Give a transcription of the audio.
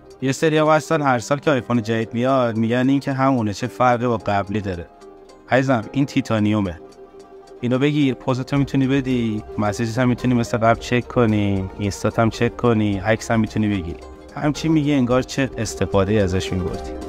یه سری ها هستن هر سال که آیفون جدید میاد میگن این که همونه، چه فرقی با قبلی داره. عزیزم این تیتانیومه، اینو بگیر پوزتو میتونی بدی، مسیجت هم میتونی مثل قبل چک کنی، اینستات هم چک کنی، عکس هم میتونی بگیری. همچی میگه انگار چه استفاده ازش میبردی.